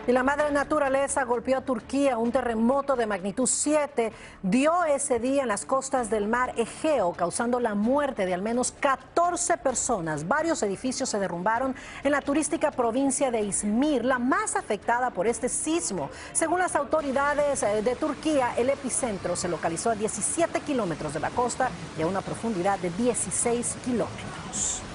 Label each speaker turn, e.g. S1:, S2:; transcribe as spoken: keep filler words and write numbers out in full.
S1: Y la madre naturaleza golpeó a Turquía. Un terremoto de magnitud siete dio ese día en las costas del mar Egeo, causando la muerte de al menos catorce personas. Varios edificios se derrumbaron en la turística provincia de Izmir, la más afectada por este sismo. Según las autoridades de Turquía, el epicentro se localizó a diecisiete kilómetros de la costa y a una profundidad de dieciséis kilómetros.